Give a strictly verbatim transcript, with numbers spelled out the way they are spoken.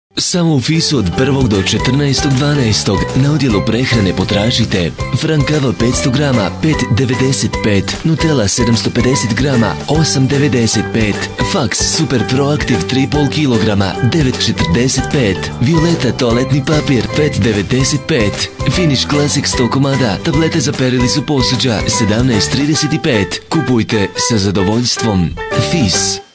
Samo u Fisu od prvog do četrnaestog dvanaestog na odjelu prehrane potražite Frankava petsto grama pet devedeset pet, Nutella sedamsto pedeset grama osam devedeset pet, Fax Super Proactive tri i pol kilograma devet četrdeset pet, Violeta toaletni papir pet devedeset pet, Finish Classic sto komada tablete za perilicu posuđa sedamnaest trideset pet. Kupujte sa zadovoljstvom. Fis.